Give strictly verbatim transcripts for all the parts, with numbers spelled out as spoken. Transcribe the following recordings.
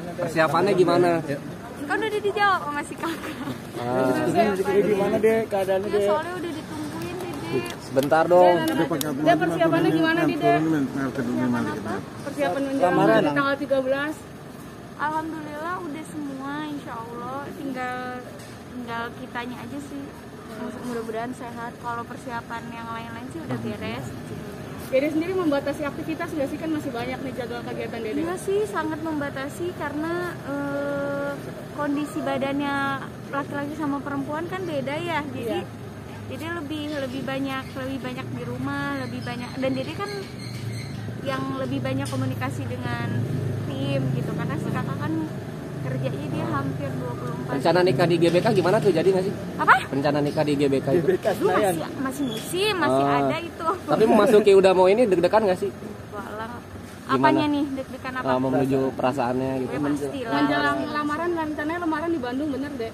Persiapannya gimana? Kan udah dijawab sama si kakak. Ah. Gimana deh keadaannya deh? Ya, soalnya udah ditungguin deh. Sebentar dong. Dia persiapannya gimana nih deh? Persiapan menjelang tanggal tiga belas. Alhamdulillah udah semua, insya Allah tinggal tinggal kitanya aja sih. Mudah-mudahan sehat. Kalau persiapan yang lain-lain sih udah beres. Dede sendiri membatasi aktivitas nggak sih, kan masih banyak nih jadwal kegiatan Dede? Iya sih, sangat membatasi karena eh, kondisi badannya laki-laki sama perempuan kan beda ya. Jadi iya. Jadi lebih lebih banyak lebih banyak di rumah, lebih banyak, dan Dede kan yang lebih banyak komunikasi dengan tim gitu karena si kakak kan kerjanya dia hampir dua puluh empat. Rencana nikah di G B K gimana tuh, jadi nggak sih? Apa? Rencana nikah di G B K itu? G B K masih, masih musim, masih uh, ada itu. Tapi memasuki udah mau ini deg-degan nggak sih? Walah. Apanya nih deg-degan apa? Uh, menuju perasaannya gitu. Ya, pastilah. Menjelang lamaran, rencananya lamaran di Bandung bener deh?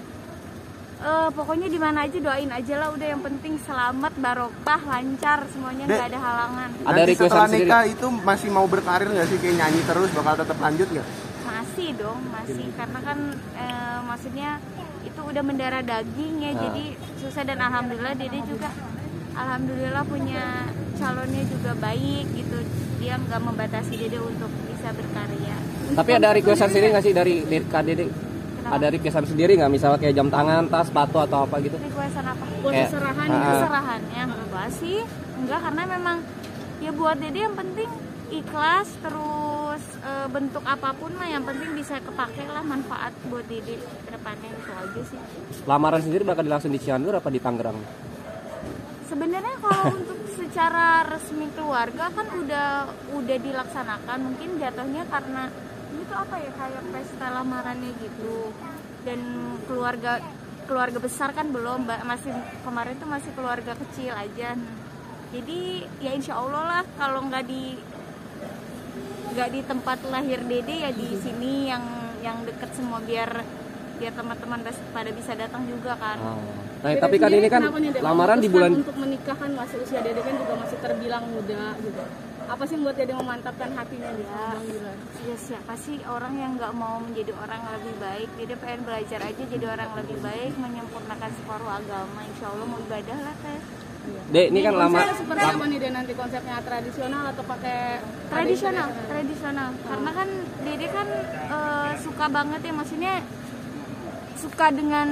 Uh, pokoknya di mana aja doain aja lah, udah yang penting selamat, barokah, lancar semuanya, nggak ada halangan. Ada request setelah nikah itu masih mau berkarir nggak sih, kayak nyanyi terus bakal tetap lanjut nggak? Masih dong, masih karena kan eh, maksudnya itu udah mendarah daging ya, nah. Jadi susah, dan alhamdulillah Dede juga alhamdulillah punya calonnya juga baik gitu, dia nggak membatasi Dede untuk bisa berkarya. Tapi ada requestan sendiri nggak sih dari Kak Dede? Kenapa? Ada requestan sendiri nggak, misalnya kayak jam tangan, tas, sepatu atau apa gitu? Requestan apa? Buat seserahan, seserahannya enggak sih, enggak, karena memang ya buat Dede yang penting ikhlas, terus e, bentuk apapun mah yang penting bisa kepake lah, manfaat buat Dede ke depannya, itu aja sih. Lamaran sendiri bakal dilangsung di Cianjur apa di Tangerang? Sebenarnya kalau untuk secara resmi keluarga kan udah udah dilaksanakan, mungkin jatuhnya karena ini tuh apa ya, kayak pesta lamarannya gitu, dan keluarga keluarga besar kan belum, masih kemarin tuh masih keluarga kecil aja. Jadi ya insya Allah lah, kalau nggak di nggak di tempat lahir Dede ya di sini yang yang deket semua, biar biar teman-teman pada bisa datang juga kan. Oh. Nah, tapi kan ini kan lamaran di bulan untuk menikah kan masih usia Dede kan juga masih terbilang muda gitu. Apa sih yang buat Dede memantapkan hatinya dia? Ya siapa sih orang yang nggak mau menjadi orang yang lebih baik? Dede pengen belajar aja jadi orang yang lebih baik, menyempurnakan separuh agama. Insya Allah mau ibadah lah teh. Dek, ini kan lama. Seperti apa nih Dek nanti konsepnya, tradisional atau pakai tradisional? Tradisional. Hmm. Karena kan Dede kan uh, suka banget ya, maksudnya suka dengan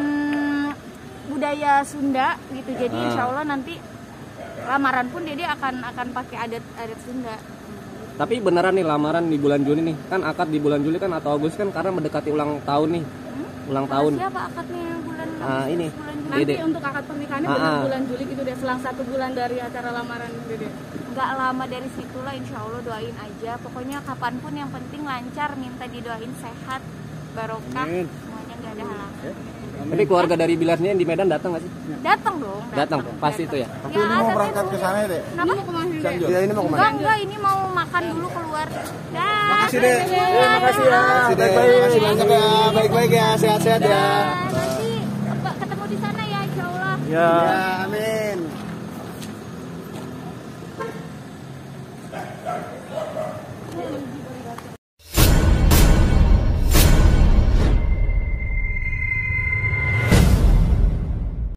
budaya Sunda gitu. Jadi hmm. insya Allah nanti lamaran pun Dede akan akan pakai adat adat Sunda. Tapi beneran nih lamaran di bulan Juni nih, kan akad di bulan Juli kan atau Agustus kan, karena mendekati ulang tahun nih. Hmm? Ulang tahun. Siapa akadnya bulan Ah ini. Bulan Nanti Dede. Untuk akad pernikahannya ah, benar bulan Juli gitu deh, selang satu bulan dari acara lamaran Dede. Nggak lama dari situlah, insya Allah doain aja. Pokoknya kapanpun yang penting lancar, minta didoain sehat, barokah, Amin. Semuanya nggak ada halangan. Tapi keluarga dari Bilasnya yang di Medan datang nggak sih? Datang dong. Datang, pasti itu ya. Tapi ya, ini mau berangkat ke sana deh. Kenapa? Ini mau kemana deh? Ya, ini mau kemana? Enggak, enggak, ini mau makan dulu keluar. Dah. Makasih deh. Makasih ya. Baik-baik. Makasih banyak ya. Baik-baik ya. Sehat-sehat ya. Nanti ketemu di sana ya, insya Allah. Ya, amin.